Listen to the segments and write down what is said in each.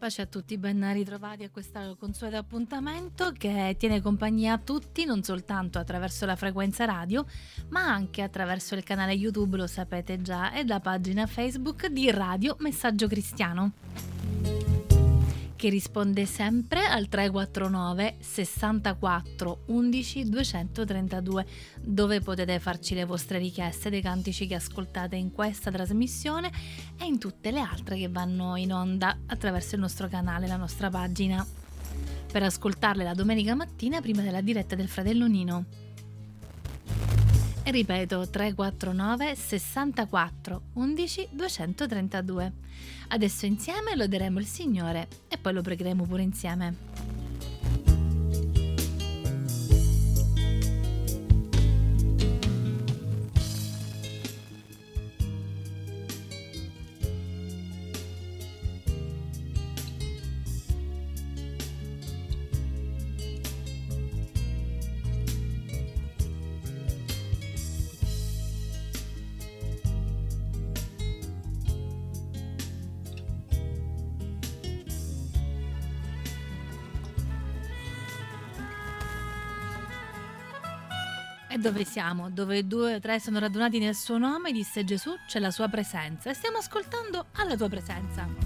Pace a tutti, ben ritrovati a questo consueto appuntamento che tiene compagnia a tutti, non soltanto attraverso la frequenza radio, ma anche attraverso il canale YouTube, lo sapete già, e la pagina Facebook di Radio Messaggio Cristiano, che risponde sempre al 349 64 11 232, dove potete farci le vostre richieste dei cantici che ascoltate in questa trasmissione e in tutte le altre che vanno in onda attraverso il nostro canale, la nostra pagina, per ascoltarle la domenica mattina prima della diretta del fratello Nino. E ripeto, 349 64 11 232. Adesso insieme loderemo il Signore e poi lo pregheremo pure insieme. E dove siamo? Dove 2 o 3 sono radunati nel suo nome, disse Gesù, c'è la sua presenza. E stiamo ascoltando alla tua presenza.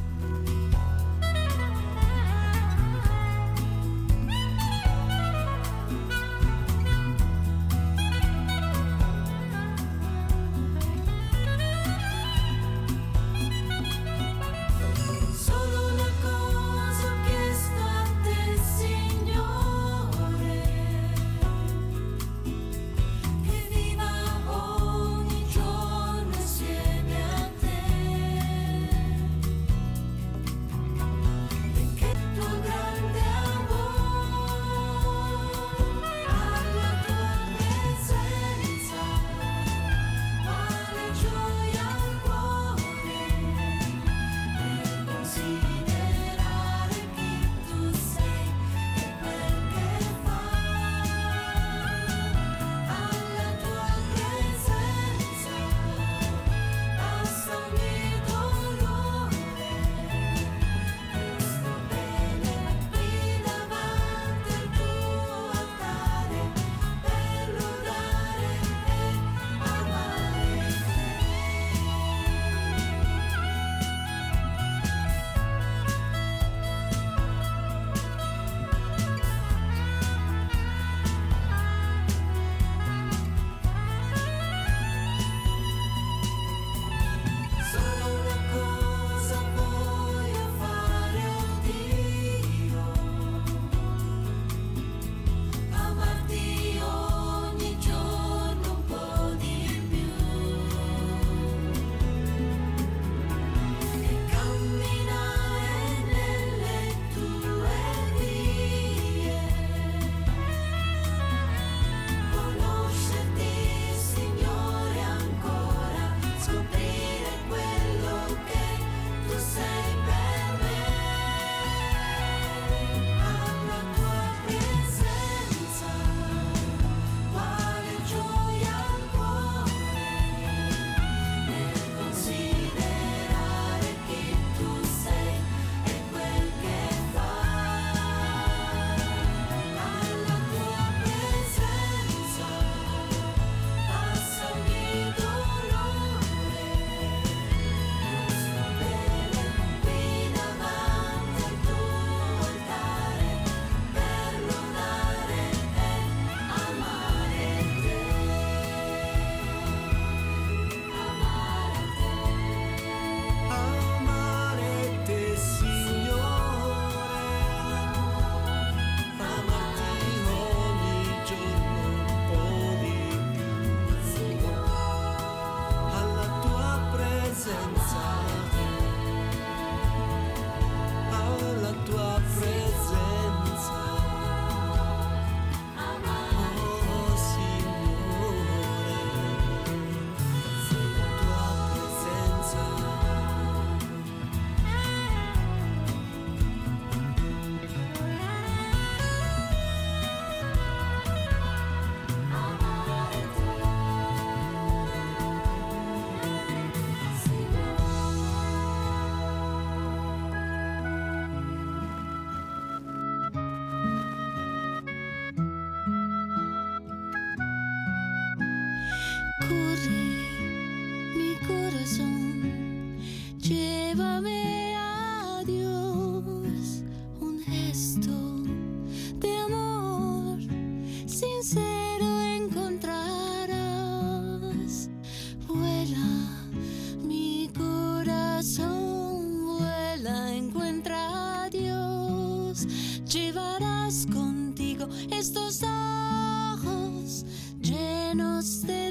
corazón, llévame a Dios, un gesto de amor sincero encontrarás. Vuela mi corazón, vuela, encuentra a Dios, llevarás contigo estos ojos llenos de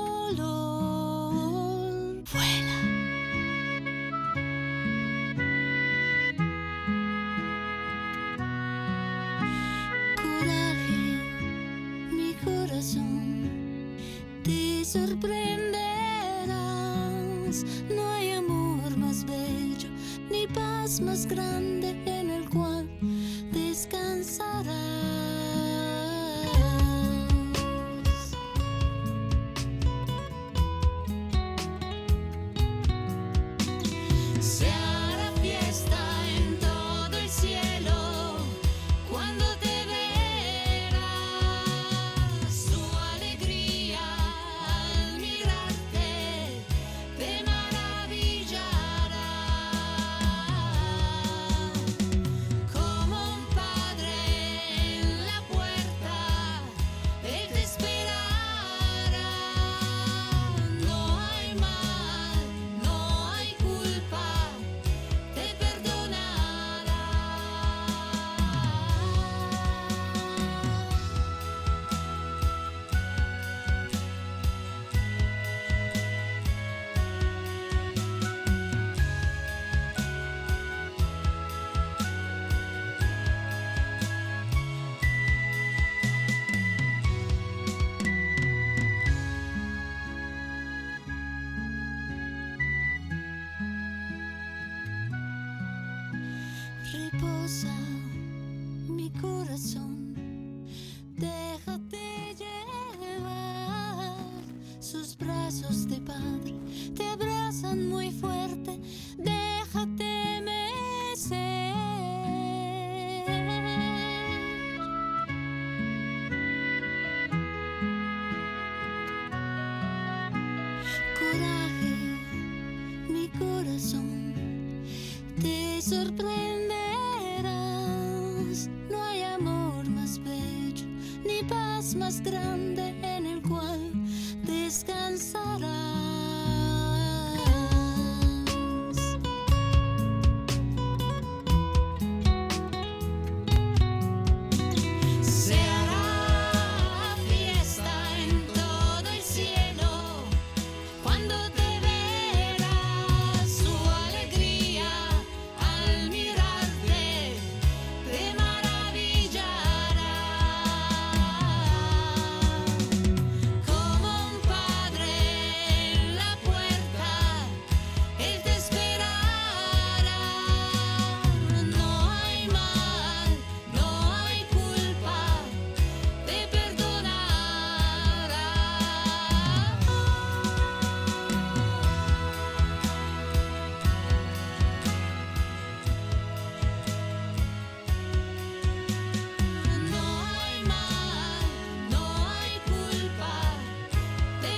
dolor. Vuela. Coraje, mi corazón, te sorprenderás. No hay amor más bello ni paz más grande en el cual descansarás. Se hará fiesta en todo el cielo cuando te verás. Su alegría al mirarte te maravillará. Como un padre en la puerta, él te esperará. No hay mal, no hay culpa, te perdonará. Reposa mi corazón, déjate llevar. Sus brazos de padre te abrazan muy fuerte, déjate mecer. Coraje, mi corazón, te sorprenderás. No hay amor más bello ni paz más grande en el cual descansarás. Se hará fiesta en todo el cielo cuando te verás. Su alegría al mirarte te maravillará. Como un padre en la puerta, él te esperará. No hay mal, no hay culpa, te perdonará. No hay mal, no hay culpa, te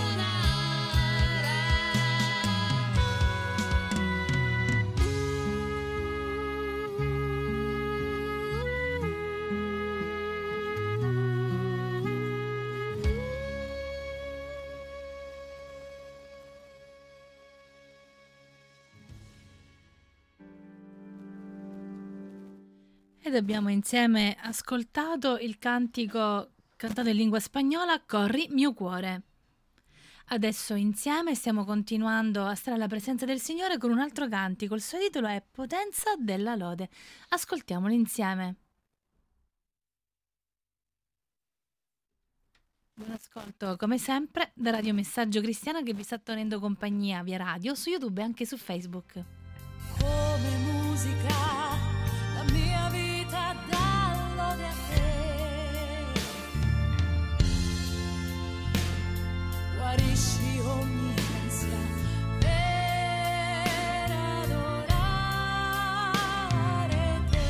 Ed abbiamo insieme ascoltato il cantico cantato in lingua spagnola Corri mio cuore. Adesso insieme stiamo continuando a stare alla presenza del Signore con un altro cantico, il suo titolo è Potenza della lode. Ascoltiamolo insieme. Buon ascolto come sempre da Radio Messaggio Cristiano che vi sta tenendo compagnia via radio, su YouTube e anche su Facebook. Come musica, la mia vita dà lode a te. Guarisci ogni ansia per adorare te.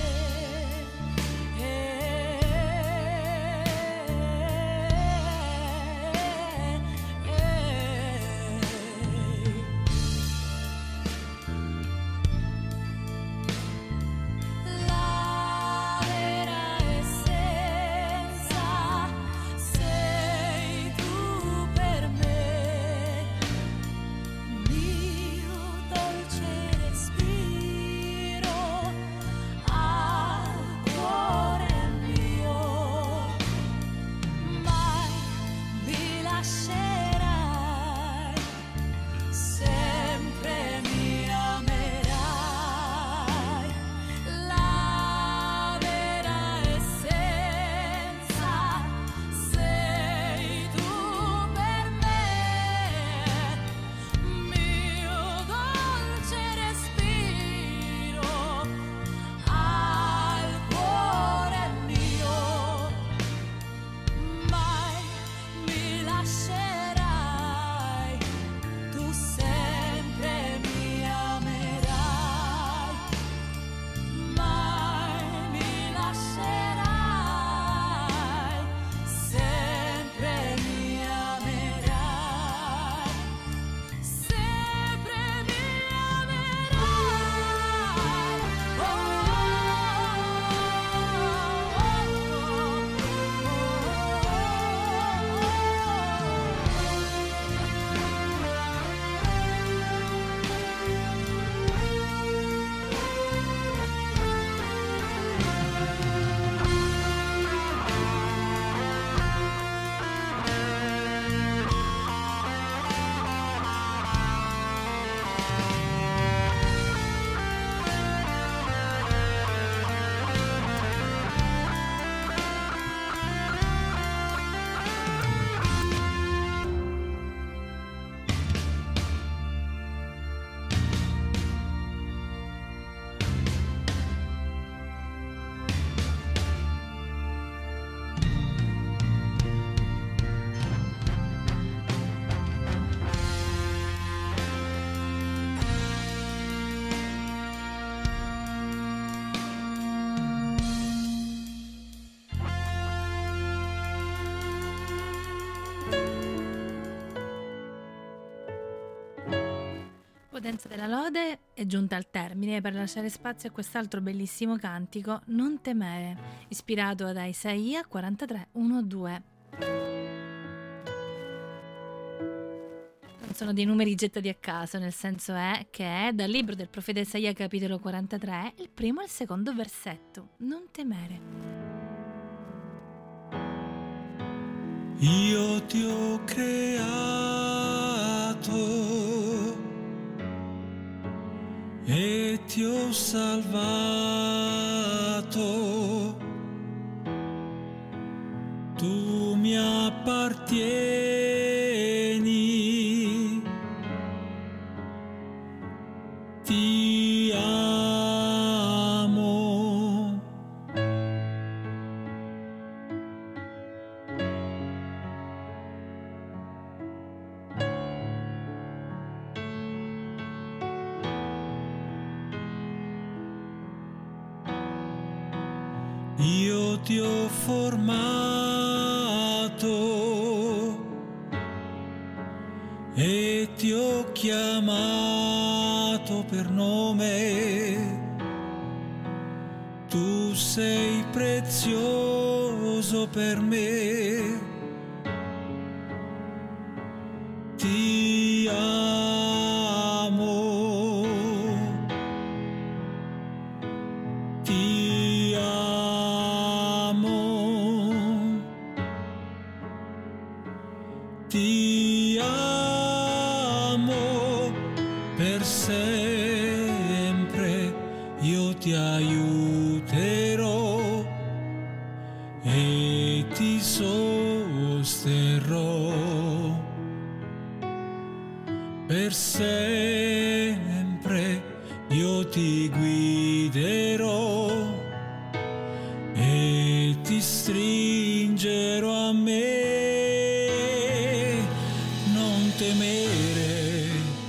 Potenza della lode è giunta al termine per lasciare spazio a quest'altro bellissimo cantico, Non temere, ispirato da Isaia 43:1-2. Non sono dei numeri gettati a caso, nel senso è che è dal libro del profeta Isaia capitolo 43, il primo e il secondo versetto. Non temere. Io ti ho creato e ti ho salvato, tu mi appartieni, ti amo. Io ti ho formato e ti ho chiamato per nome. Tu sei prezioso per me. Ti amo. Ti amo. Ti amo per sempre, io ti aiuterò e ti sosterrò. Per sempre io ti guiderò e ti stringerò a me. Non temere,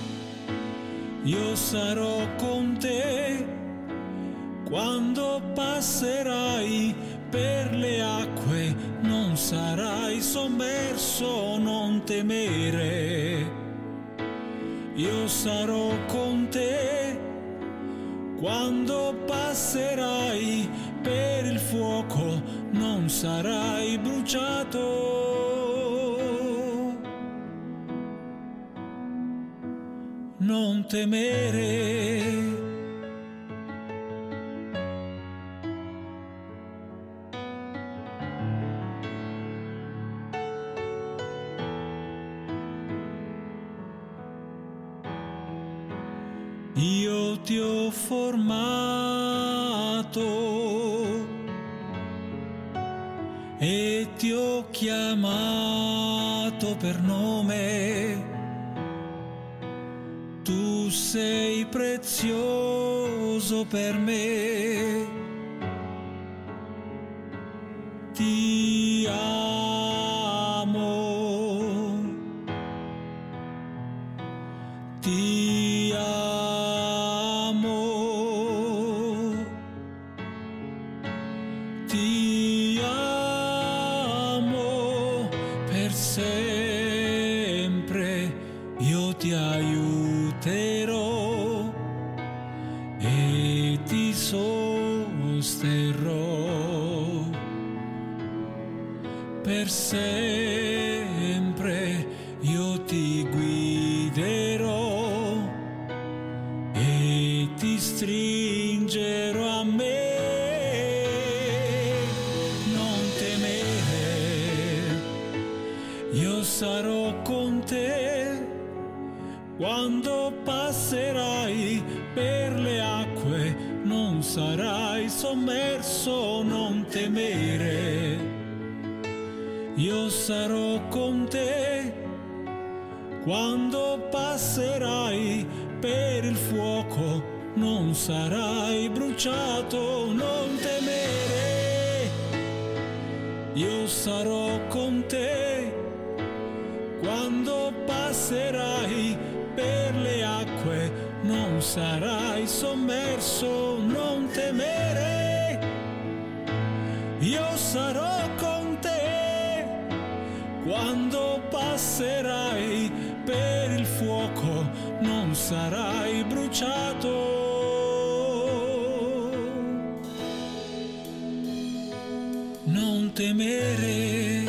io sarò con te quando passerai per le acque, non sarai sommerso. Non temere, io sarò con te quando passerai per il fuoco, non sarai bruciato. Non temere. Io ti ho formato e ti ho chiamato per nome. Tu sei prezioso per me. Ti amo. Ti amo. Ti amo per sempre, io ti aiuterò e ti sosterrò. Per sempre io ti guiderò e ti stringerò a me. Io sarò con te quando passerai per le acque, non sarai sommerso. Non temere, io sarò con te quando passerai per il fuoco, non sarai bruciato. Non temere, io sarò con te quando passerai per le acque, non sarai sommerso. Non temere, io sarò con te quando passerai per il fuoco, non non sarai bruciato. Non temere,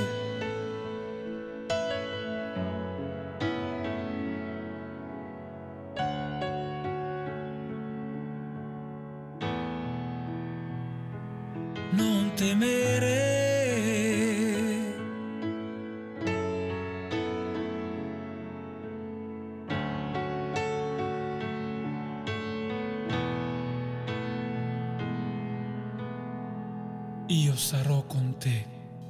non temere. Io sarò con te.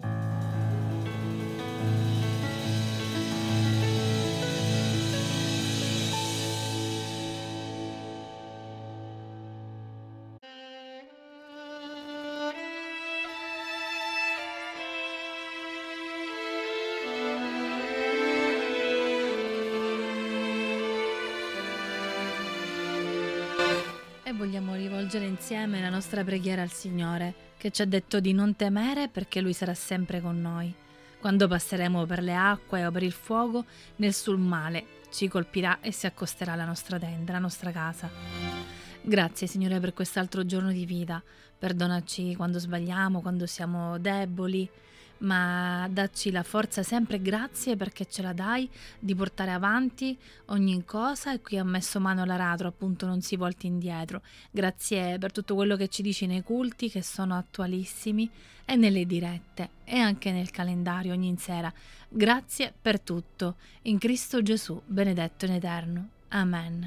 E vogliamo rivolgere insieme la nostra preghiera al Signore, che ci ha detto di non temere perché Lui sarà sempre con noi. Quando passeremo per le acque o per il fuoco, nessun male ci colpirà e si accosterà alla nostra tenda, alla nostra casa. Grazie Signore per quest'altro giorno di vita. Perdonaci quando sbagliamo, quando siamo deboli, ma dacci la forza sempre, grazie perché ce la dai di portare avanti ogni cosa, e qui ha messo mano all'aratro, appunto non si volti indietro. Grazie per tutto quello che ci dici nei culti, che sono attualissimi, e nelle dirette e anche nel calendario ogni sera. Grazie per tutto, in Cristo Gesù, benedetto in eterno. Amen.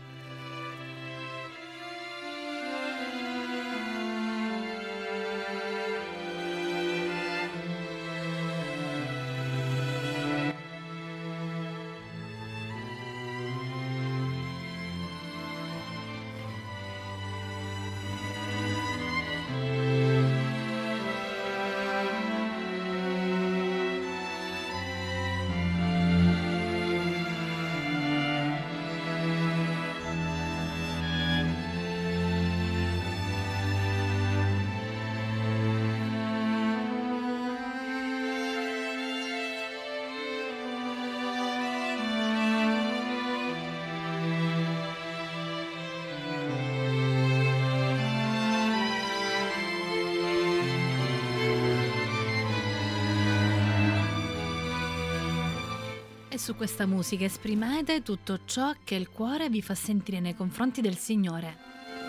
E su questa musica esprimete tutto ciò che il cuore vi fa sentire nei confronti del Signore.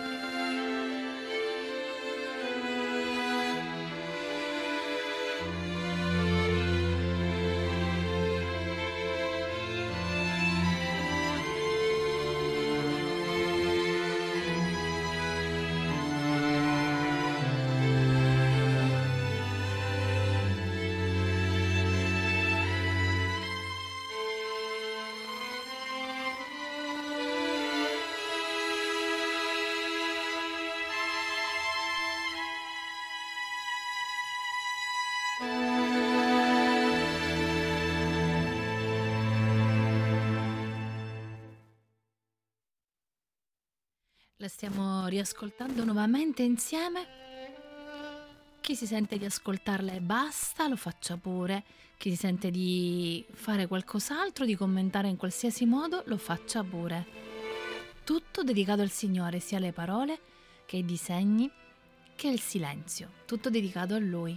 La stiamo riascoltando nuovamente insieme. Chi si sente di ascoltarla e basta, lo faccia pure. Chi si sente di fare qualcos'altro, di commentare in qualsiasi modo, lo faccia pure. Tutto dedicato al Signore, sia le parole che i disegni che il silenzio. Tutto dedicato a Lui.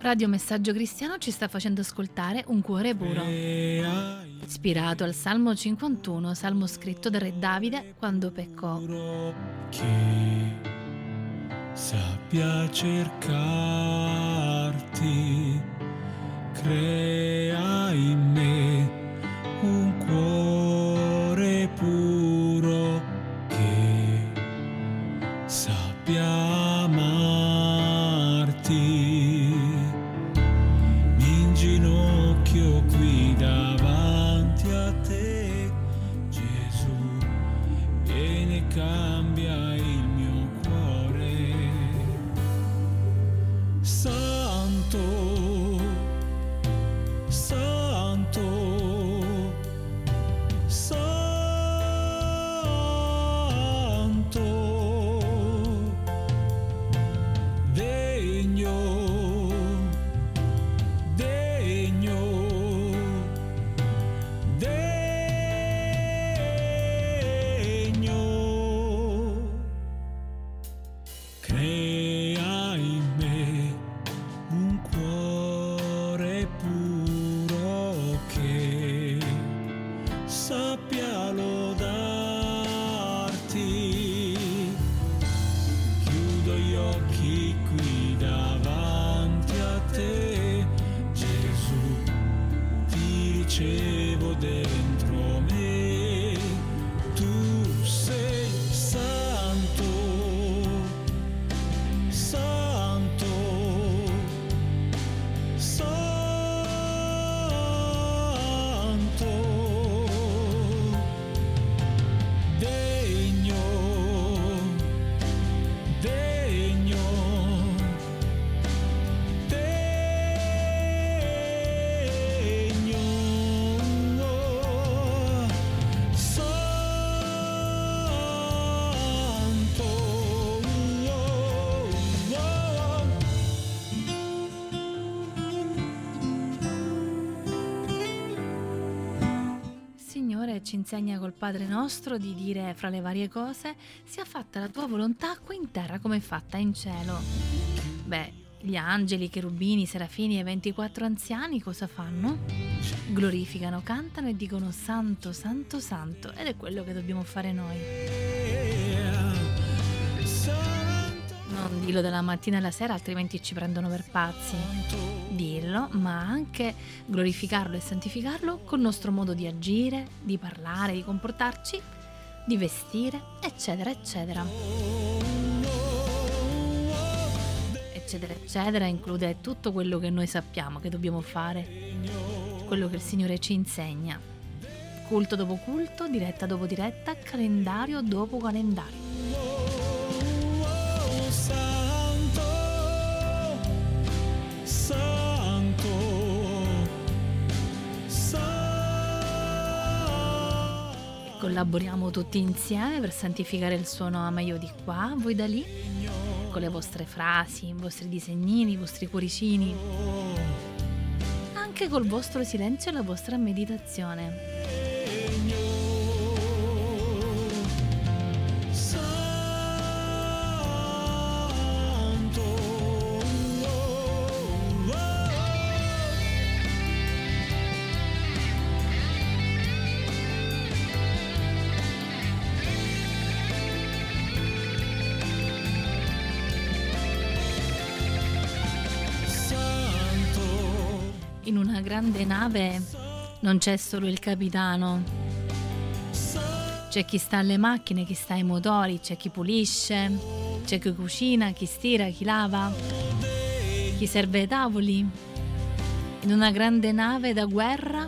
Radio Messaggio Cristiano ci sta facendo ascoltare Un cuore puro, ispirato al Salmo 51, salmo scritto da Re Davide quando peccò. Che sappia cercarti, crea in me un cuore puro che sappia amarti. Mi inginocchio qui davanti a te, Gesù, vieni e cambia il mio cuore. Santo, Santo, Santo, degno, degno, degno. Crea in me un cuore puro che sappia lodarti. Chiudo gli occhi qui davanti a te, Gesù, ti ricevo dentro me. Tu sei santo, santo, santo, degno, degno, degno, santo, Signore, ci insegna col Padre nostro di dire fra le varie cose: sia fatta la tua volontà qui in terra come è fatta in cielo. Beh, gli angeli, i cherubini, i serafini e i 24 anziani cosa fanno? Glorificano, cantano e dicono santo, santo, santo, ed è quello che dobbiamo fare noi. Non dillo dalla mattina alla sera, altrimenti ci prendono per pazzi. Dillo, ma anche glorificarlo e santificarlo col nostro modo di agire, di parlare, di comportarci, di vestire, eccetera, eccetera. Eccetera, eccetera, include tutto quello che noi sappiamo che dobbiamo fare, quello che il Signore ci insegna. Culto dopo culto, diretta dopo diretta, calendario dopo calendario. santo, santo, santo. Collaboriamo tutti insieme per santificare il suono a meglio di qua, voi da lì, con le vostre frasi, i vostri disegnini, i vostri cuoricini, anche col vostro silenzio e la vostra meditazione. In una grande nave non c'è solo il capitano, c'è chi sta alle macchine, chi sta ai motori, c'è chi pulisce, c'è chi cucina, chi stira, chi lava, chi serve ai tavoli. In una grande nave da guerra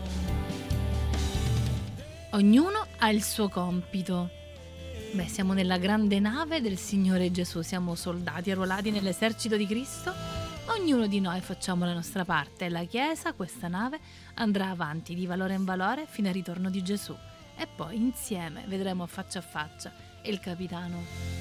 ognuno ha il suo compito. Beh, siamo nella grande nave del Signore Gesù, siamo soldati arruolati nell'esercito di Cristo. Ognuno di noi facciamo la nostra parte e la Chiesa, questa nave, andrà avanti di valore in valore fino al ritorno di Gesù. E poi insieme vedremo faccia a faccia il capitano.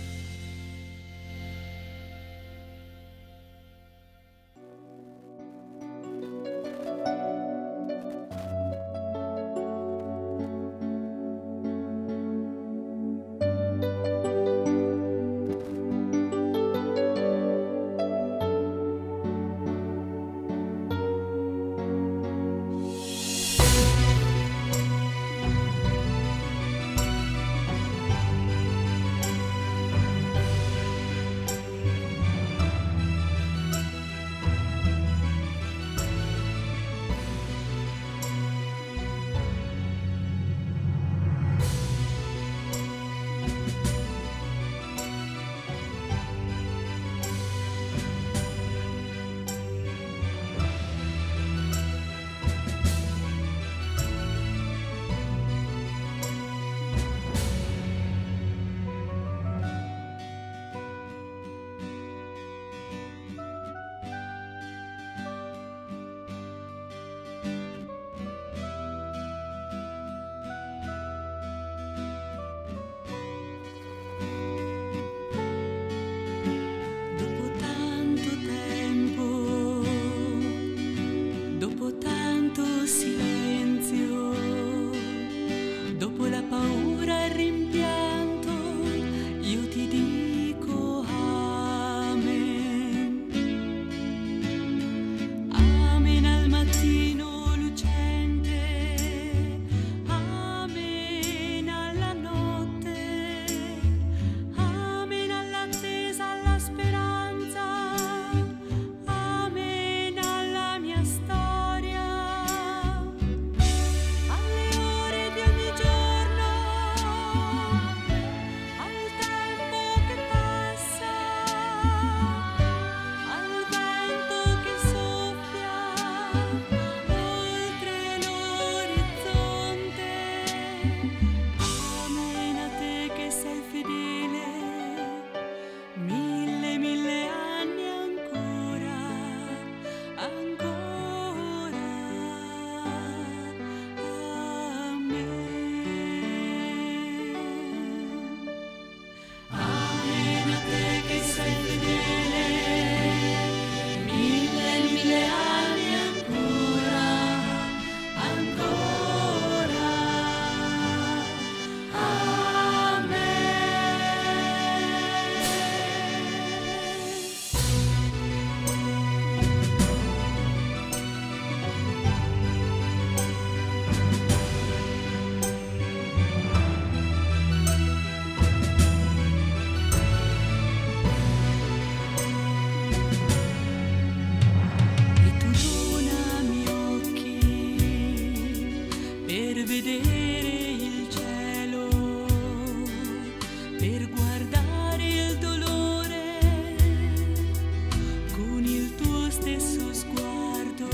per vedere il cielo, per guardare il dolore con il tuo stesso sguardo,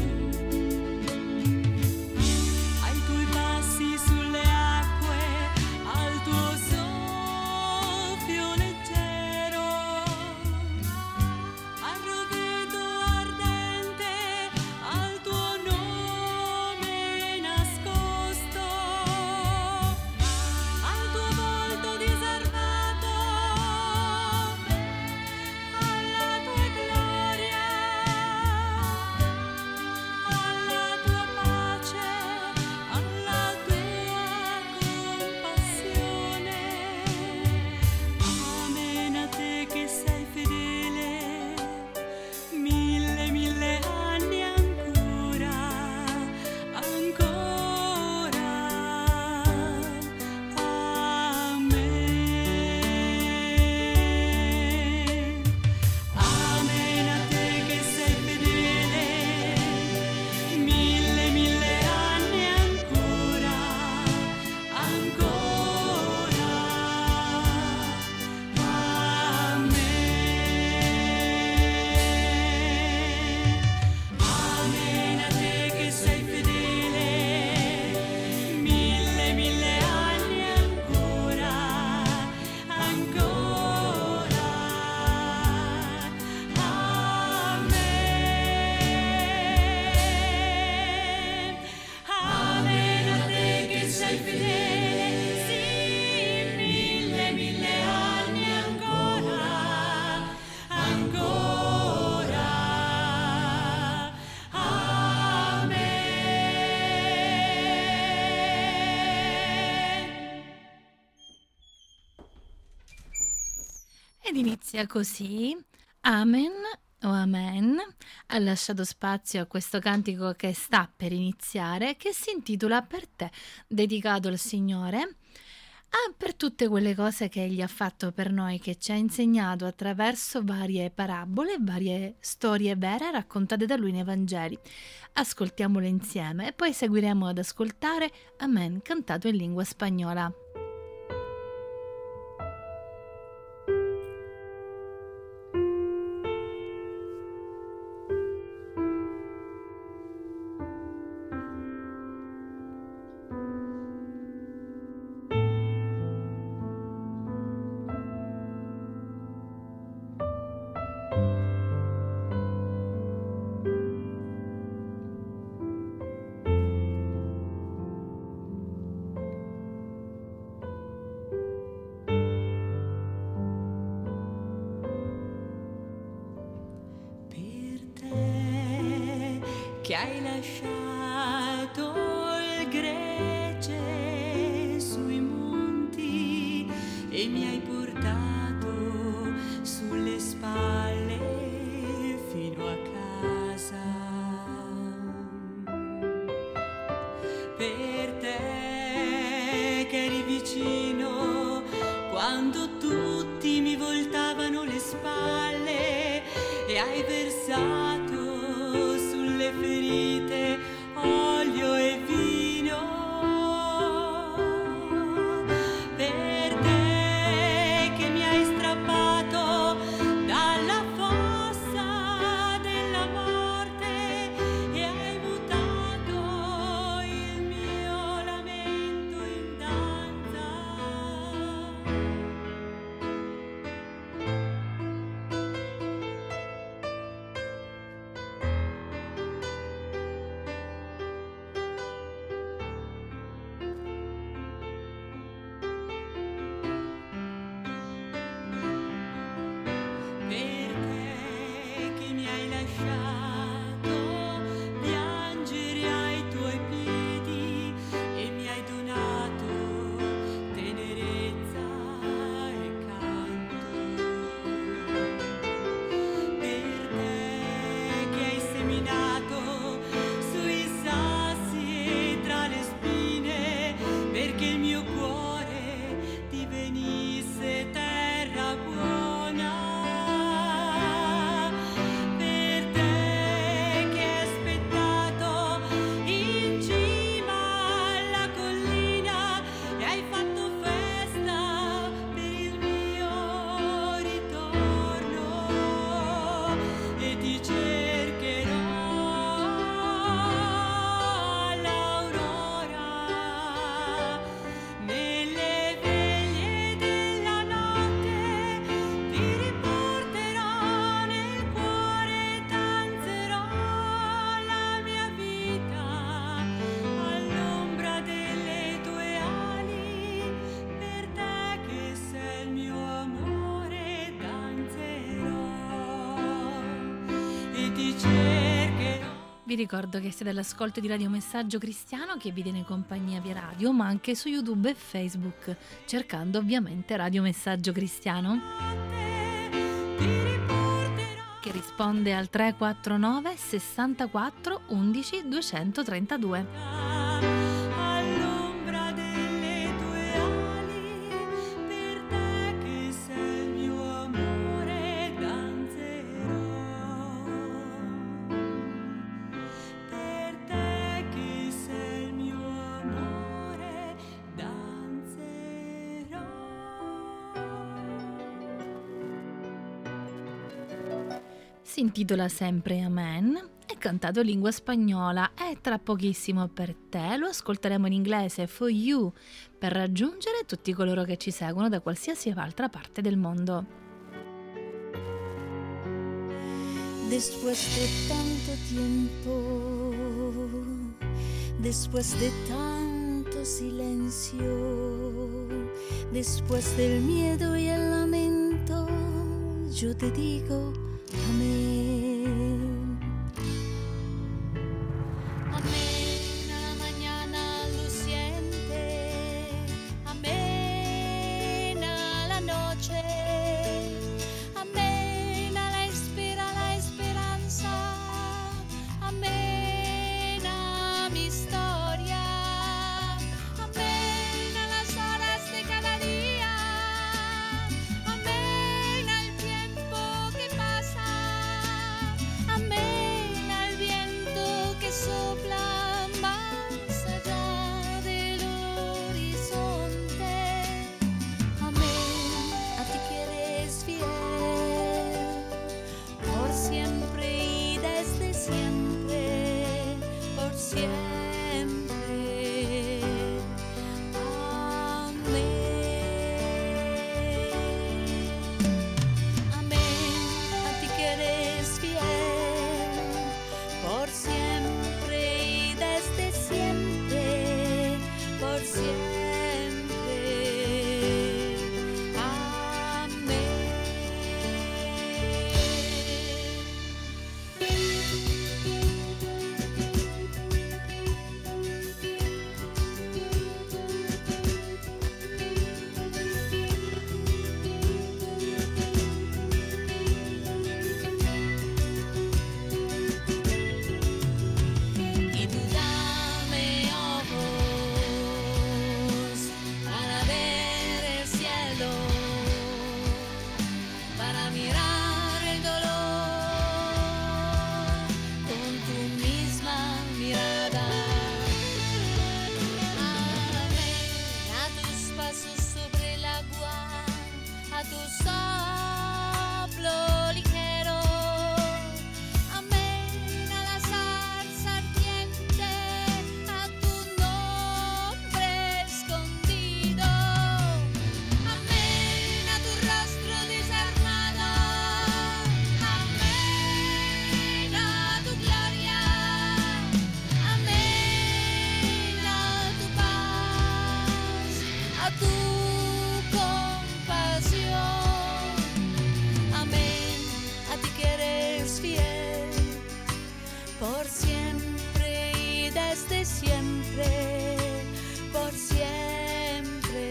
ai tuoi passi sulle acque, al tuo soffio leggero, al roveto ardente, al tuo nome nascosto, al tuo volto diservato, alla tua gloria, alla tua pace, alla tua compassione. Amen a te che sei fedele, mille, mille anni ancora, ancora. Amen. Amen a te che sei fedele, mille, mille anni ancora, ancora. Amen. Amen a te che sei fedele, mille, mille anni ancora, ancora. Amen. Amen a te che sei fedele, sì, mille, mille anni ancora, ancora. Amen. Ed inizia così, Amen o Amen, ha lasciato spazio a questo cantico che sta per iniziare, che si intitola Per te, dedicato al Signore, per tutte quelle cose che Egli ha fatto per noi, che ci ha insegnato attraverso varie parabole, varie storie vere raccontate da Lui nei Vangeli. Ascoltiamole insieme e poi seguiremo ad ascoltare Amen cantato in lingua spagnola. Per te che hai lasciato il gregge sui monti e mi hai portato sulle spalle fino a casa. Per te che eri vicino quando tutti mi voltavano le spalle e hai versato sulle ferite olio e vino. Per te che mi hai strappato dalla fossa della morte e hai mutato il mio lamento in danza. Vi ricordo che siete all'ascolto di Radio Messaggio Cristiano che vi tiene compagnia via radio, ma anche su YouTube e Facebook, cercando ovviamente Radio Messaggio Cristiano, che risponde al 349 64 11 232. All'ombra delle tue ali, per te che sei il mio amore danzerò. Per te che sei il mio amore danzerò. Si intitola sempre Amen, è cantato in lingua spagnola e tra pochissimo per te lo ascolteremo in inglese, For You, per raggiungere tutti coloro che ci seguono da qualsiasi altra parte del mondo. Después de tanto tiempo, después de tanto silencio, después del miedo y el lamento, yo te digo amén. Amén a la mañana luciente, amén a la noche, amén a la esperanza, amén a mi historia, amén a las horas de cada día, amén al tiempo que pasa, amén al viento que sopla más allá del horizonte, amén a ti que eres fiel por siempre y desde siempre, por siempre, amén. Amén a ti que eres fiel por siempre y desde siempre, por siempre, y tú dame ojos para ver el cielo, para mirar el dolor con tu misma mirada. Amén a tus pasos sobre el agua, a tu soplo ligero. Amén a la zarza ardiente, a tu nombre escondido. Amén a tu rostro desarmado. Amén a tu gloria. Amén a tu paz, a tu compasión. Amén a ti que eres fiel por siempre y desde siempre, por siempre.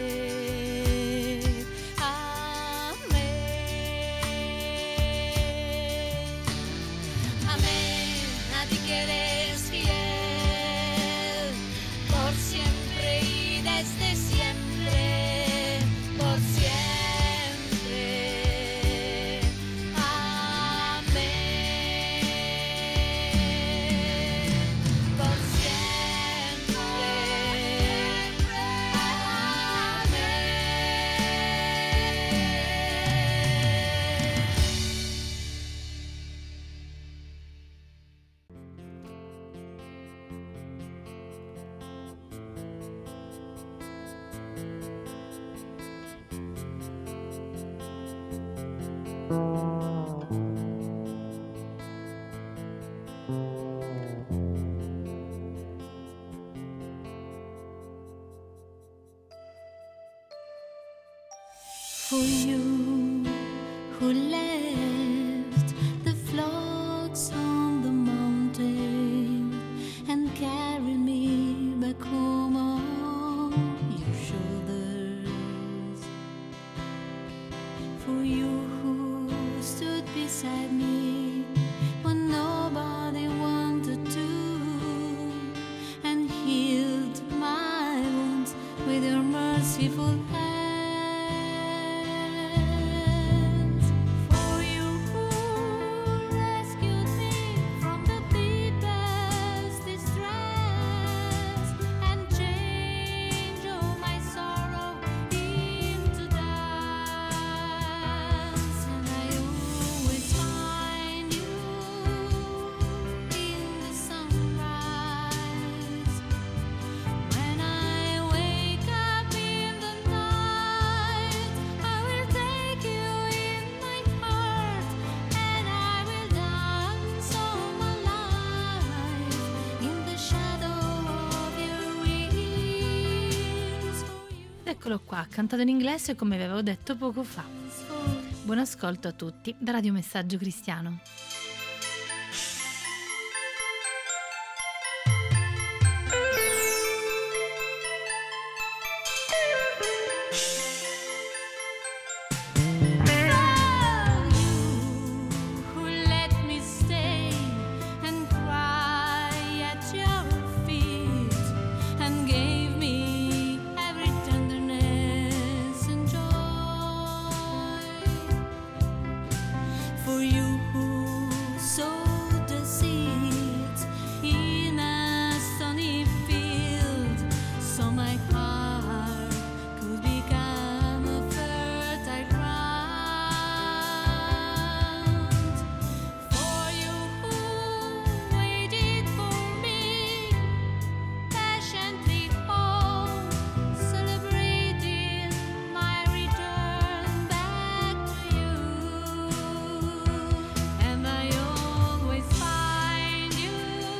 Amén. Amén a ti que eres fiel por siempre y desde siempre, por siempre. Amén. Por siempre. For you who left the floods on the mountain, beautiful hands. For you who rescued me from the deepest distress and changed all my sorrow into dance. And I always find you in the sunrise. When I wake up in the night, I will take you in my heart, and I will dance all my life in the shadow of your wings. Eccolo qua, cantato in inglese come vi avevo detto poco fa. Buon ascolto a tutti da Radio Messaggio Cristiano. Who let me stay and cry at your feet and gave me every tenderness and joy. For you who sowed the seeds in a sunny field, so my heart could become a fertile ground. For you who waited for me patiently home, celebrating my return back to you. And I always find you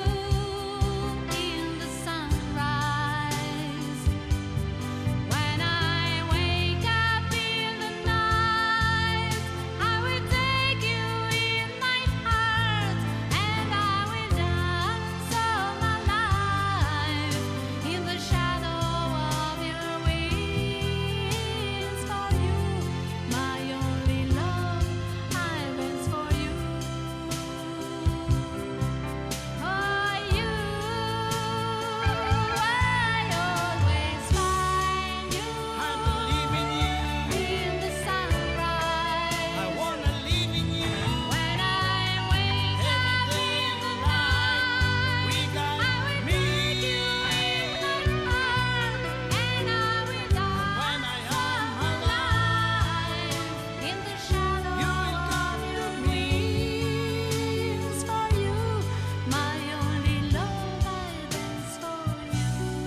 in the sunrise. When I wake up in the night, I will take you in my heart, and I will dance all my life in the shadow of your wings. For you, my only love, I dance for you. For you, I always find you I believe in you. in the sunrise. I wanna live in you. When I wake up in the night, We got I will me. take you in my heart, and I will dance When I am all my life in the shadow You will of come your to me. wings. For you, my only love, I dance for you.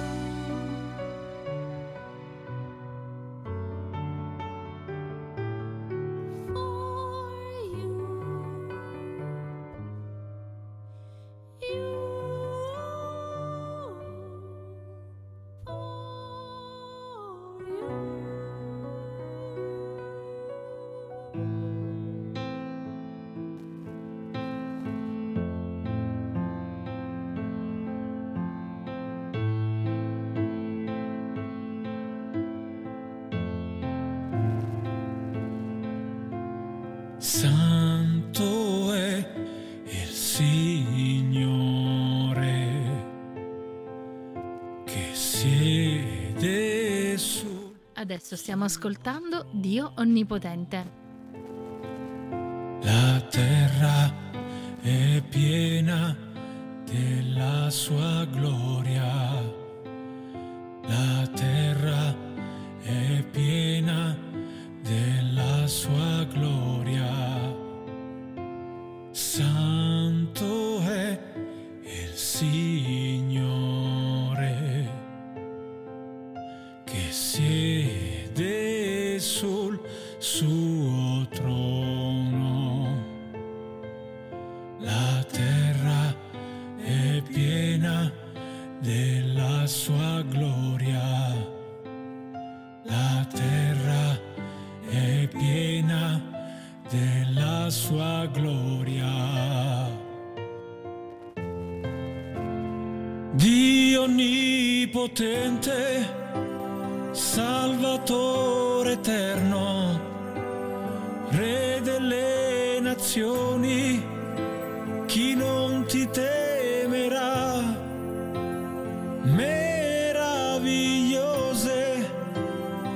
Santo è il Signore che siede su. Adesso stiamo ascoltando Dio Onnipotente. La terra è piena della sua gloria. La terra è piena della sua gloria. Santo è il Signore che siede sul suo trono. La terra è piena della sua gloria. La terra è piena della sua gloria. Dio onnipotente, Salvatore eterno, Re delle nazioni, chi non ti temerà? Meravigliose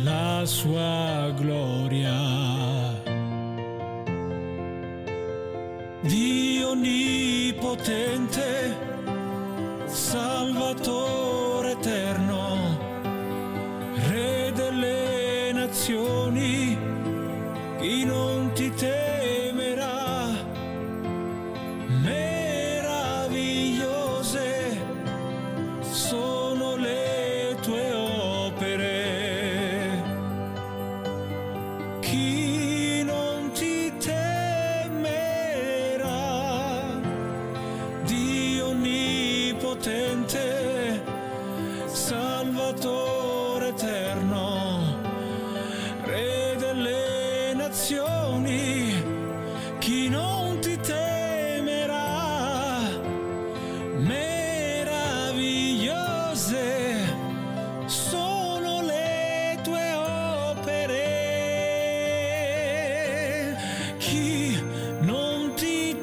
la sua gloria. Dio onnipotente, Salvatore eterno, Re delle nazioni, chi non ti temerà? Meravigliose sono le tue opere, chi non ti temerà? Dio onnipotente, Salvatore eterno, Re delle nazioni, chi non ti temerà? Meravigliose sono le tue opere, chi non ti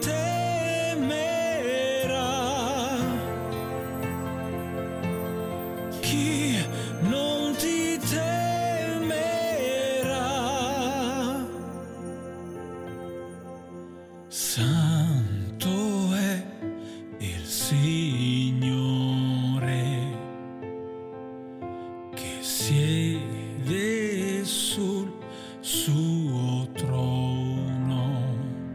temerà? Chi non ti temerà? Santo è il Signore che siede sul suo trono.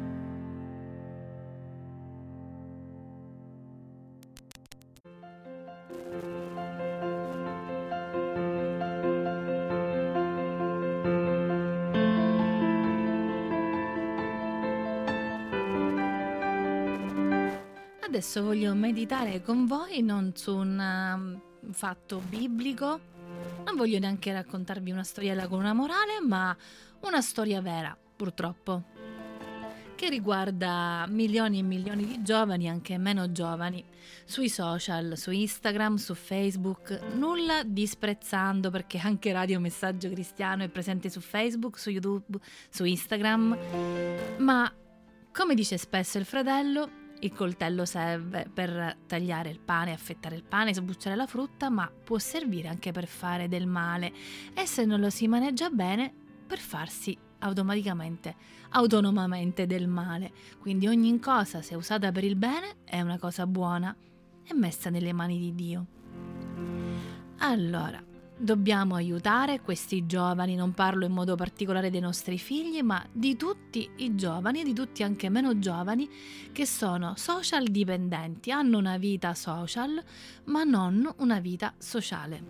Adesso voglio meditare con voi non su un fatto biblico, non voglio neanche raccontarvi una storiella con una morale, ma una storia vera, purtroppo, che riguarda milioni e milioni di giovani, anche meno giovani, sui social, su Instagram, su Facebook, nulla disprezzando, perché anche Radio Messaggio Cristiano è presente su Facebook, su YouTube, su Instagram, ma come dice spesso il fratello, il coltello serve per tagliare il pane, affettare il pane, sbucciare la frutta, ma può servire anche per fare del male e se non lo si maneggia bene per farsi autonomamente del male. Quindi ogni cosa, se usata per il bene, è una cosa buona e messa nelle mani di Dio. Allora, dobbiamo aiutare questi giovani, non parlo in modo particolare dei nostri figli, ma di tutti i giovani, di tutti anche meno giovani, che sono social dipendenti, hanno una vita social, ma non una vita sociale.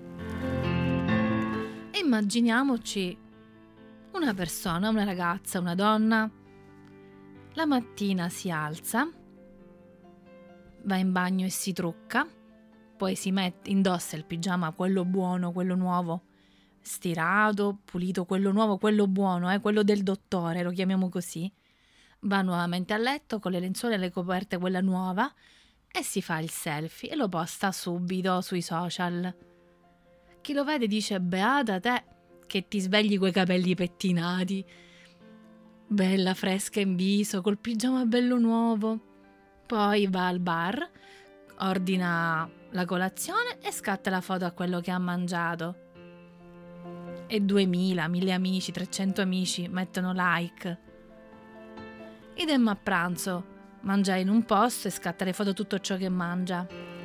E immaginiamoci una persona, una ragazza, una donna, la mattina si alza, va in bagno e si trucca, poi indossa il pigiama, quello buono, quello nuovo, stirato, pulito, quello nuovo, quello buono, quello del dottore, lo chiamiamo così. Va nuovamente a letto con le lenzuola e le coperte, quella nuova, e si fa il selfie e lo posta subito sui social. Chi lo vede dice: beata te che ti svegli coi capelli pettinati, bella fresca in viso, col pigiama bello nuovo. Poi va al bar, ordina la colazione e scatta la foto a quello che ha mangiato. E 2000, 1000 amici, 300 amici mettono like. Idem a pranzo, mangia in un posto e scatta le foto tutto ciò che mangia.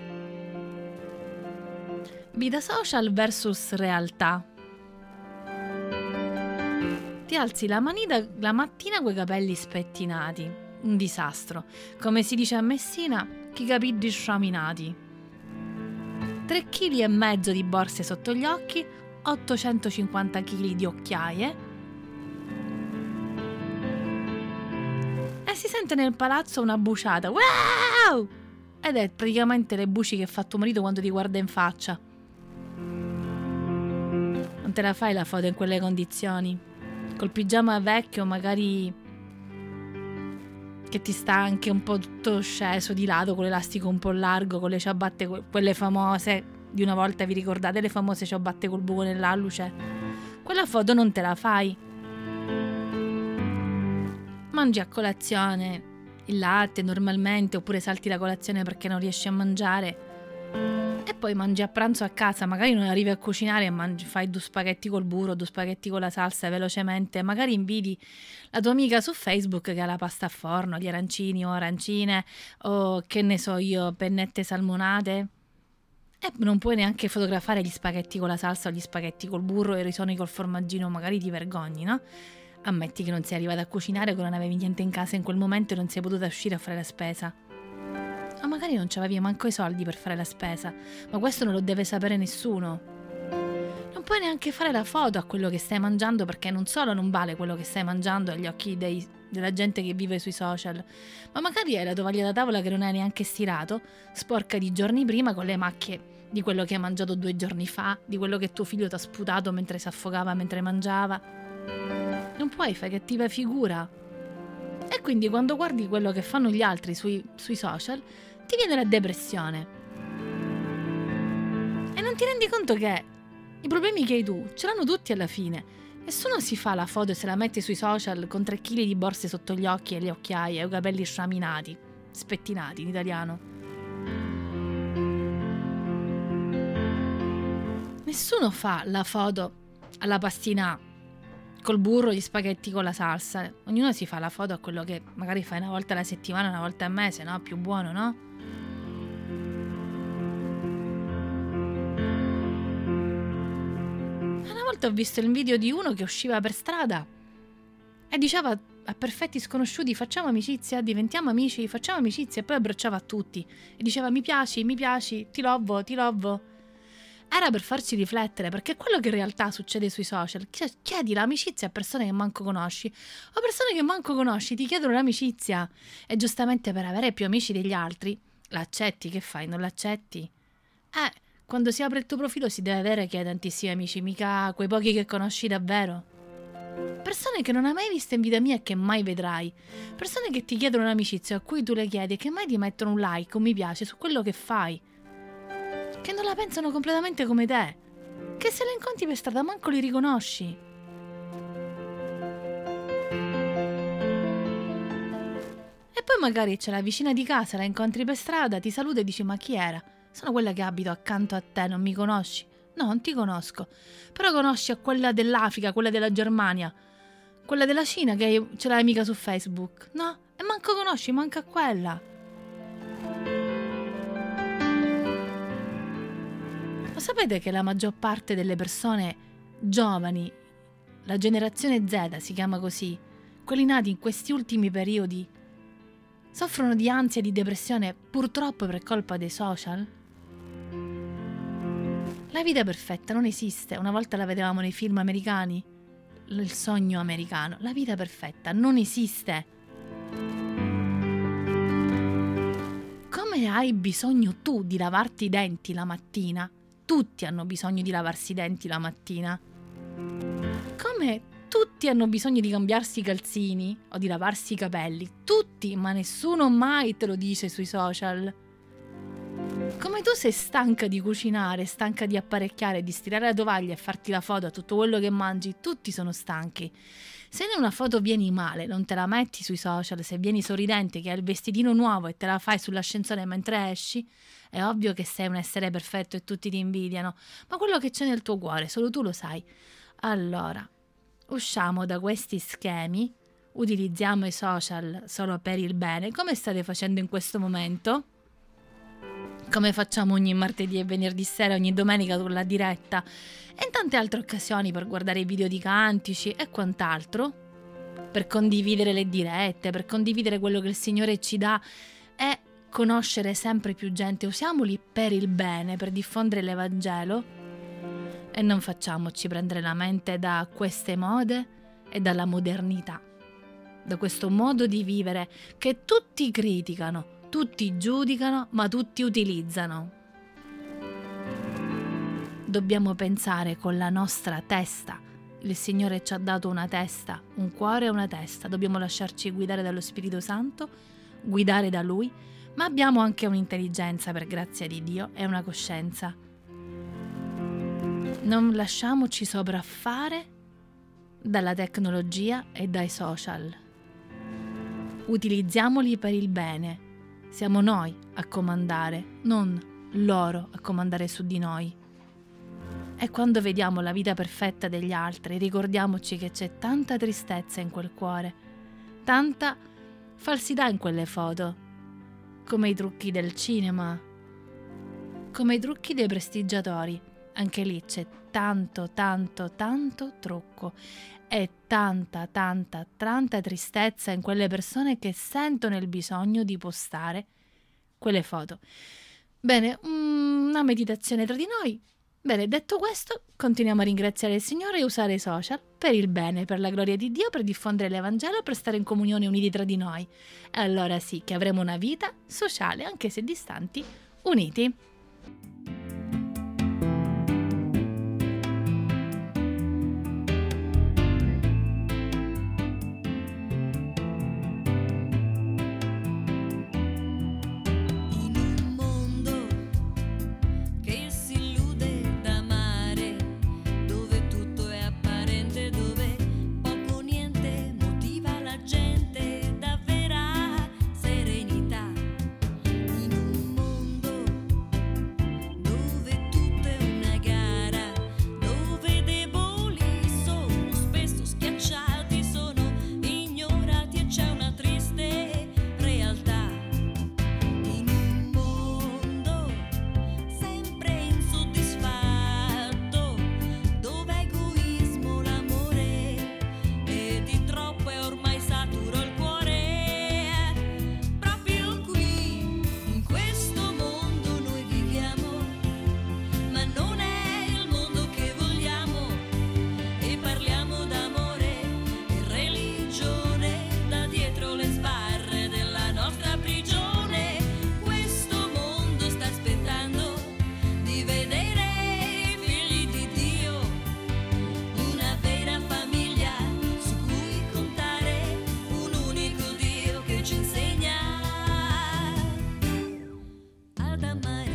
Vita social versus realtà. Ti alzi la mattina coi capelli spettinati, un disastro. Come si dice a Messina, chi capì sciaminati. 3,5 kg di borse sotto gli occhi, 850 kg di occhiaie. E si sente nel palazzo una buciata. Wow! Ed è praticamente le buci che fa tuo marito quando ti guarda in faccia. Non te la fai la foto in quelle condizioni? Col pigiama vecchio, magari che ti sta anche un po' tutto sceso di lato, con l'elastico un po' largo, con le ciabatte, quelle famose di una volta, vi ricordate le famose ciabatte col buco nell'alluce? Quella foto non te la fai. Mangi a colazione il latte normalmente, oppure salti la colazione perché non riesci a mangiare, e e poi mangi a pranzo a casa, magari non arrivi a cucinare e fai 2 spaghetti col burro, 2 spaghetti con la salsa velocemente, magari invidi la tua amica su Facebook che ha la pasta a forno, gli arancini o arancine o che ne so io, pennette salmonate. E non puoi neanche fotografare gli spaghetti con la salsa o gli spaghetti col burro e i risoni col formaggino, magari ti vergogni, no? Ammetti che non sei arrivata a cucinare, che non avevi niente in casa in quel momento e non sei potuta uscire a fare la spesa. Ma magari non c'avevi manco i soldi per fare la spesa, ma questo non lo deve sapere nessuno. Non puoi neanche fare la foto a quello che stai mangiando, perché non solo non vale quello che stai mangiando agli occhi della gente che vive sui social, ma magari hai la tovaglia da tavola che non hai neanche stirato, sporca di giorni prima con le macchie di quello che hai mangiato 2 giorni fa, di quello che tuo figlio ti ha sputato mentre si affogava mentre mangiava. Non puoi fare cattiva figura. E quindi quando guardi quello che fanno gli altri sui social, ti viene la depressione. E non ti rendi conto che i problemi che hai tu ce l'hanno tutti alla fine. Nessuno si fa la foto e se la mette sui social con 3 kg di borse sotto gli occhi e le occhiaie e i capelli sciaminati, spettinati in italiano. Nessuno fa la foto alla pastina col burro e gli spaghetti con la salsa. Ognuno si fa la foto a quello che magari fai una volta alla settimana, una volta al mese, no? Più buono, no? Una volta ho visto il video di uno che usciva per strada e diceva a perfetti sconosciuti: facciamo amicizia, diventiamo amici, facciamo amicizia, e poi abbracciava a tutti e diceva mi piaci, ti lovo, ti lovo. Era per farci riflettere, perché è quello che in realtà succede sui social. Chiedi l'amicizia a persone che manco conosci, o persone che manco conosci ti chiedono l'amicizia, e giustamente per avere più amici degli altri l'accetti. Che fai? Non l'accetti? Quando si apre il tuo profilo si deve avere che hai tantissimi amici, mica quei pochi che conosci davvero. Persone che non hai mai visto in vita mia e che mai vedrai. Persone che ti chiedono l'amicizia, a cui tu le chiedi e che mai ti mettono un like, un mi piace su quello che fai, che non la pensano completamente come te, che se le incontri per strada manco li riconosci. E poi magari c'è la vicina di casa, la incontri per strada, ti saluta e dici: ma chi era? Sono quella che abito accanto a te, non mi conosci? No, non ti conosco, però conosci a quella dell'Africa, quella della Germania, quella della Cina che ce l'hai mica su Facebook, no? E manco conosci, manca a quella. Lo sapete che la maggior parte delle persone giovani, la generazione Z si chiama così, quelli nati in questi ultimi periodi, soffrono di ansia e di depressione purtroppo per colpa dei social? La vita perfetta non esiste. Una volta la vedevamo nei film americani, il sogno americano. La vita perfetta non esiste. Come hai bisogno tu di lavarti i denti la mattina? Tutti hanno bisogno di lavarsi i denti la mattina. Come tutti hanno bisogno di cambiarsi i calzini o di lavarsi i capelli. Tutti, ma nessuno mai te lo dice sui social. Come tu sei stanca di cucinare, stanca di apparecchiare, di stirare la tovaglia e farti la foto a tutto quello che mangi, tutti sono stanchi. Se in una foto vieni male, non te la metti sui social, se vieni sorridente che hai il vestitino nuovo e te la fai sull'ascensore mentre esci, è ovvio che sei un essere perfetto e tutti ti invidiano, ma quello che c'è nel tuo cuore solo tu lo sai. Allora, usciamo da questi schemi, utilizziamo i social solo per il bene, come state facendo in questo momento? Come facciamo ogni martedì e venerdì sera, ogni domenica con la diretta e in tante altre occasioni per guardare i video di cantici e quant'altro, per condividere le dirette, per condividere quello che il Signore ci dà e conoscere sempre più gente. Usiamoli per il bene, per diffondere l'Evangelo e non facciamoci prendere la mente da queste mode e dalla modernità, da questo modo di vivere che tutti criticano, tutti giudicano, ma tutti utilizzano. Dobbiamo pensare con la nostra testa. Il Signore ci ha dato una testa, un cuore e una testa. Dobbiamo lasciarci guidare dallo Spirito Santo, guidare da Lui, ma abbiamo anche un'intelligenza, per grazia di Dio, e una coscienza. Non lasciamoci sopraffare dalla tecnologia e dai social. Utilizziamoli per il bene. Siamo noi a comandare, non loro a comandare su di noi. E quando vediamo la vita perfetta degli altri, ricordiamoci che c'è tanta tristezza in quel cuore, tanta falsità in quelle foto, come i trucchi del cinema, come i trucchi dei prestigiatori. Anche lì c'è tanto trucco e tanta tristezza in quelle persone che sentono il bisogno di postare quelle foto. Bene, una meditazione tra di noi. Bene, detto questo, continuiamo a ringraziare il Signore e usare i social per il bene, per la gloria di Dio, per diffondere l'Evangelo, per stare in comunione uniti tra di noi. E allora sì che avremo una vita sociale, anche se distanti, uniti. In un mondo che si illude d'amare, dove tutto è apparente, dove poco o niente motiva la gente da vera serenità. In un mondo dove tutto è una gara, dove deboli sono spesso schiacciati, sono ignorati e c'è una triste realtà. In un mondo sempre insoddisfatto, dove egoismo l'amore e di troppo è ormai saturo il cuore. Proprio qui, in questo mondo noi viviamo, ma non è il mondo che vogliamo, e parliamo d'amore e religione da dietro le sbarre della nostra prigione. Questo mondo sta aspettando di vedere i figli di Dio, una vera famiglia su cui contare, un unico Dio che ci insegna ad amare.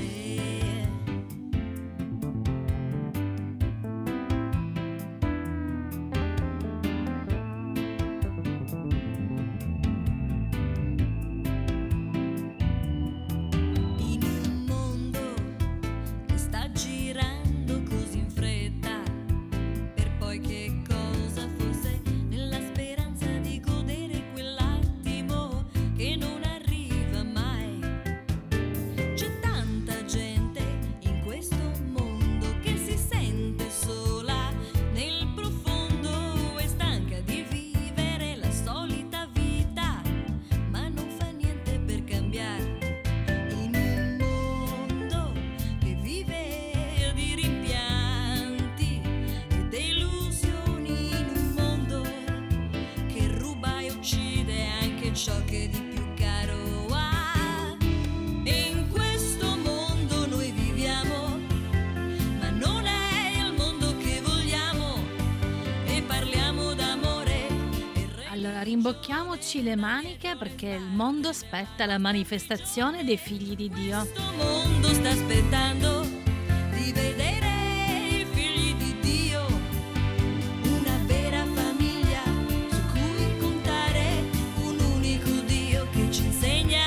In un mondo che sta girando così in fretta, per poi che cosa fosse, nella speranza di godere quell'attimo che non arriva mai. C'è tanta gente in questo mondo che si sente sola nel profondo e stanca di vivere la solita vita, ma non fa niente per cambiare. In un mondo che vive di rimpianti e delusioni, in un mondo che ruba e uccide anche ciò che di più caro ha. E in questo mondo noi viviamo, ma non è il mondo che vogliamo, e parliamo d'amore e Allora rimbocchiamoci le maniche perché il mondo aspetta la manifestazione dei figli di Dio. questo mondo sta aspettando di vedere i figli di Dio, una vera famiglia su cui contare, un unico Dio che ci insegna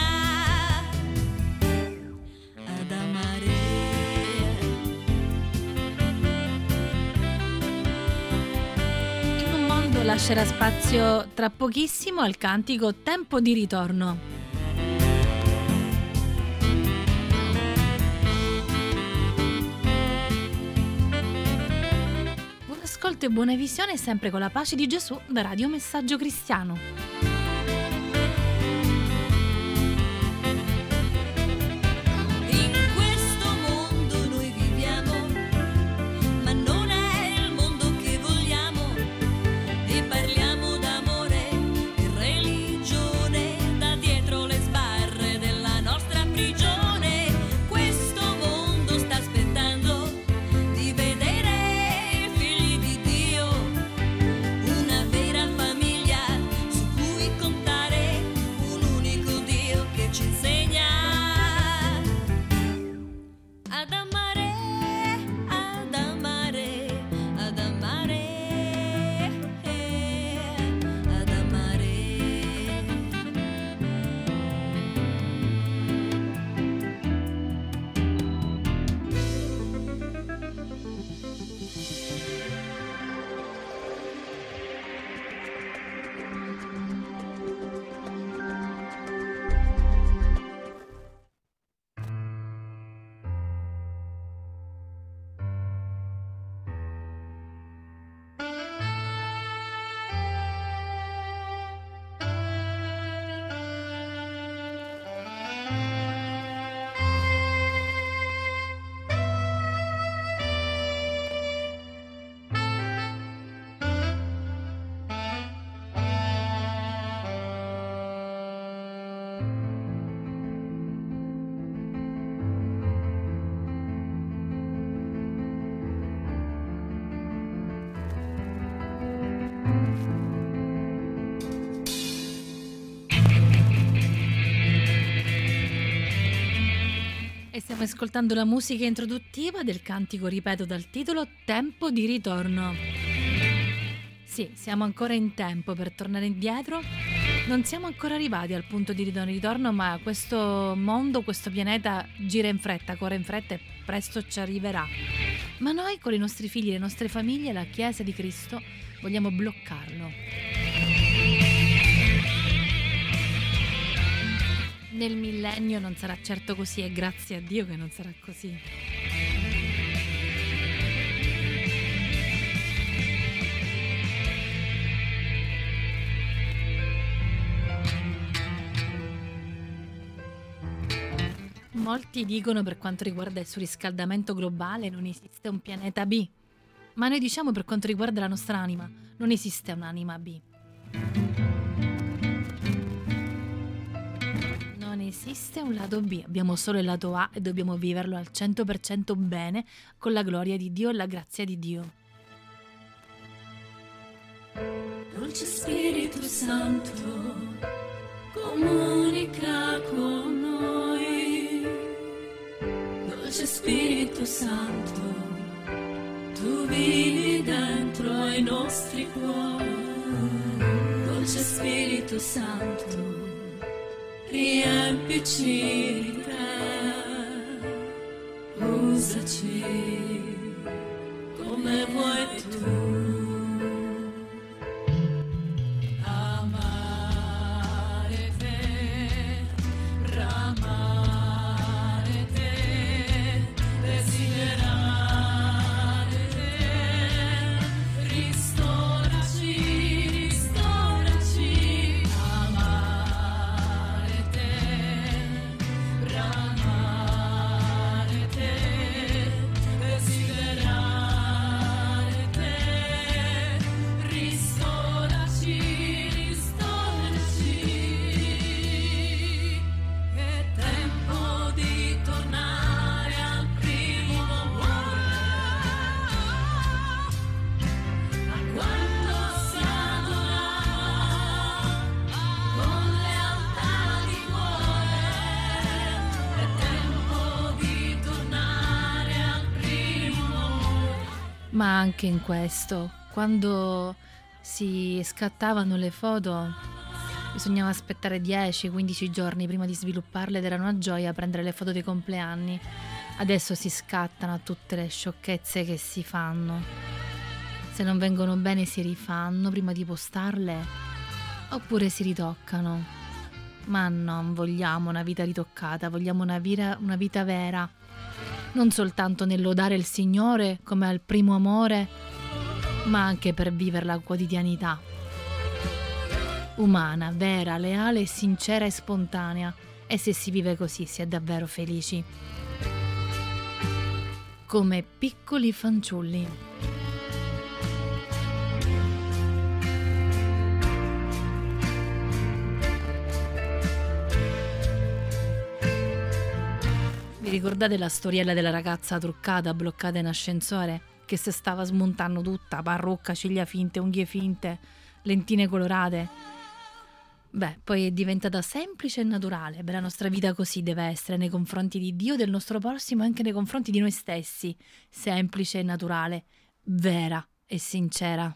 ad amare. In un mondo lascerà spazio tra pochissimo al cantico Tempo di ritorno. Buon ascolto e buona visione sempre con la pace di Gesù da Radio Messaggio Cristiano. In questo mondo noi viviamo, ma non è il mondo che vogliamo, e parliamo d'amore e religione da dietro le sbarre della nostra prigione. Questo mondo sta aspettando di vedere i figli di Dio, una vera famiglia su cui Stiamo ascoltando la musica introduttiva del cantico, ripeto, dal titolo Tempo di ritorno. Sì, siamo ancora in tempo per tornare indietro. Non siamo ancora arrivati al punto di ritorno, ma questo mondo, questo pianeta gira in fretta, corre in fretta e presto ci arriverà. Ma noi con i nostri figli, le nostre famiglie, la Chiesa di Cristo, vogliamo bloccarlo. Nel millennio non sarà certo così e grazie a Dio che non sarà così. Molti dicono per quanto riguarda il surriscaldamento globale non esiste un pianeta B, ma noi diciamo per quanto riguarda la nostra anima, non esiste un'anima B. Non esiste un lato B, abbiamo solo il lato A e dobbiamo viverlo al 100% bene con la gloria di Dio e la grazia di Dio. Dolce Spirito Santo, comunica con noi. Dolce Spirito Santo, tu vivi dentro ai nostri cuori. Dolce Spirito Santo, riempici di te, usaci come vuoi tu. Amare te, ramare te, desiderare te, ristoraci, ristoraci. Amare te, ramare te, desiderare te, ristoraci, ristoraci. È tempo di tornare al primo amore, a quando si adorava con lealtà di cuore. È tempo di tornare al primo amore. Ma anche in questo, quando si scattavano le foto, bisognava aspettare 10-15 giorni prima di svilupparle ed era una gioia prendere le foto dei compleanni. Adesso si scattano a tutte le sciocchezze che si fanno. Se non vengono bene si rifanno prima di postarle oppure si ritoccano. Ma non vogliamo una vita ritoccata, vogliamo una vita vera. Non soltanto nel lodare il Signore come al primo amore, ma anche per vivere la quotidianità. Umana, vera, leale, sincera e spontanea. E se si vive così si è davvero felici. Come piccoli fanciulli. Vi ricordate la storiella della ragazza truccata, bloccata in ascensore, che si stava smontando tutta, parrucca, ciglia finte, unghie finte, lentine colorate? Beh, poi è diventata semplice e naturale. Beh, la nostra vita così deve essere nei confronti di Dio, del nostro prossimo e anche nei confronti di noi stessi. Semplice e naturale, vera e sincera.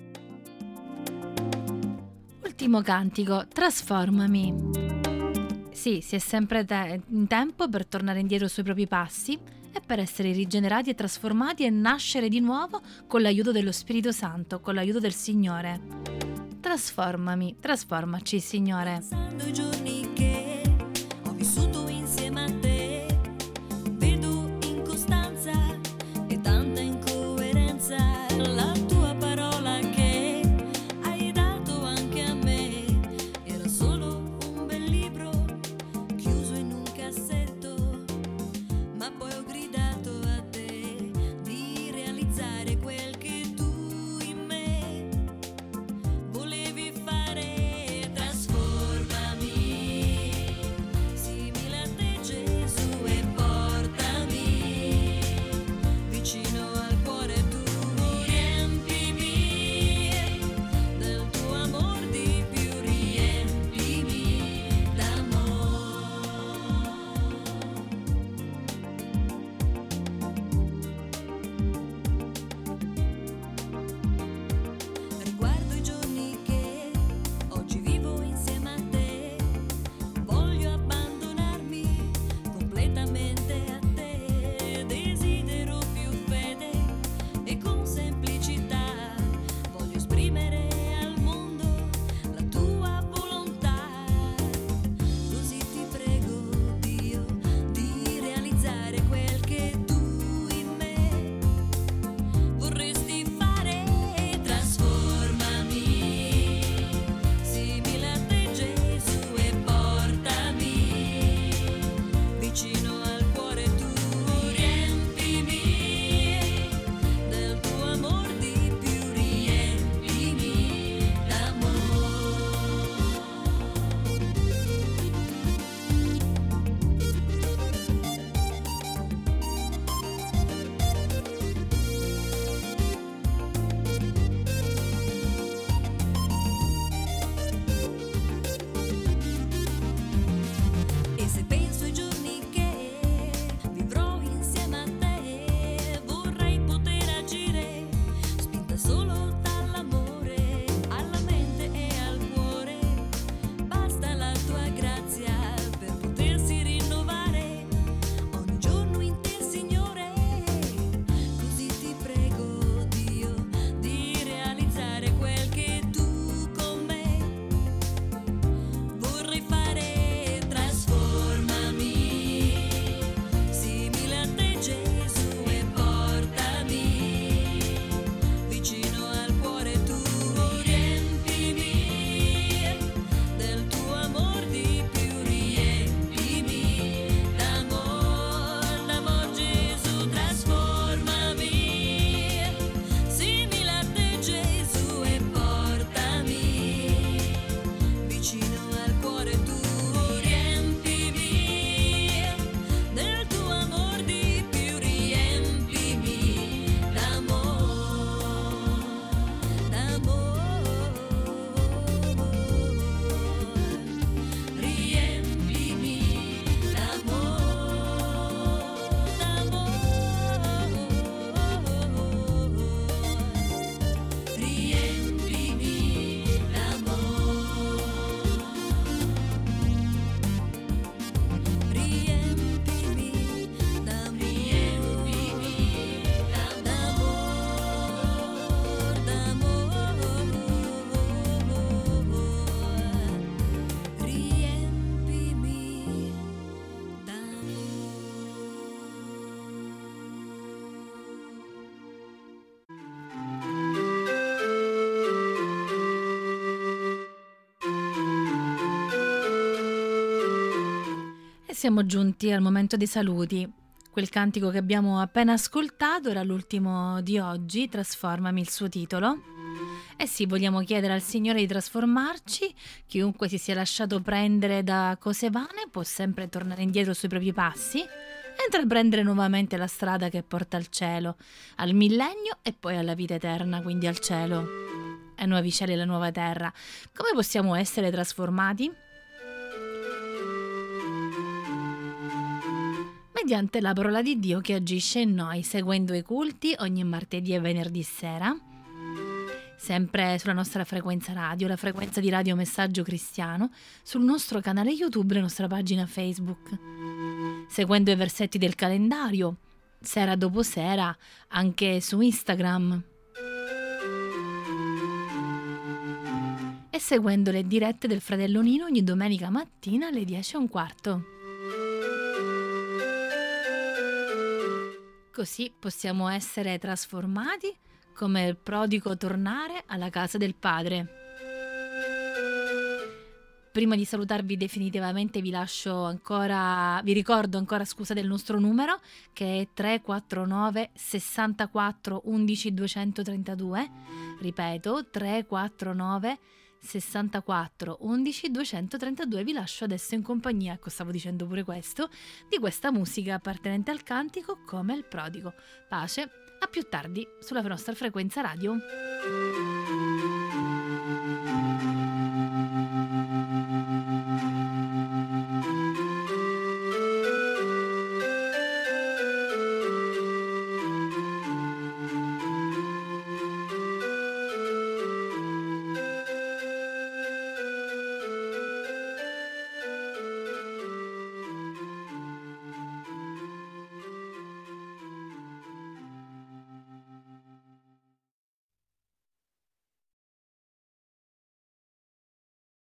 Ultimo cantico, Trasformami. Sì, si è sempre in tempo per tornare indietro sui propri passi e per essere rigenerati e trasformati e nascere di nuovo con l'aiuto dello Spirito Santo, con l'aiuto del Signore. Trasformami, trasformaci, Signore. Pensando ai giorni che ho vissuto insieme a te, vedo incostanza e tanta incoerenza. La tua parola che hai dato anche a me era solo un bel libro chiuso in un cassetto, ma poi ho gridato a te di realizzare quel che tu in me volevi fare. Trasformami, siamo giunti al momento dei saluti. Quel cantico che abbiamo appena ascoltato era l'ultimo di oggi, Trasformami il suo titolo. E sì, vogliamo chiedere al Signore di trasformarci. Chiunque si sia lasciato prendere da cose vane può sempre tornare indietro sui propri passi e intraprendere nuovamente la strada che porta al cielo, al millennio e poi alla vita eterna, quindi al cielo, ai nuovi cieli e la nuova terra. Come possiamo essere trasformati? Mediante la parola di Dio che agisce in noi, seguendo i culti ogni martedì e venerdì sera, sempre sulla nostra frequenza radio, la frequenza di Radio Messaggio Cristiano, sul nostro canale YouTube e la nostra pagina Facebook, seguendo i versetti del calendario, sera dopo sera, anche su Instagram, e seguendo le dirette del Fratello Nino ogni domenica mattina alle 10:15. Così possiamo essere trasformati come il prodigo tornare alla casa del Padre. Prima di salutarvi definitivamente vi ricordo ancora del nostro numero, che è 349 64 11 232. Ripeto, 349 64 11 232. Vi lascio adesso in compagnia, stavo dicendo pure questo, di questa musica appartenente al cantico Come il prodigo. Pace, a più tardi sulla nostra frequenza radio.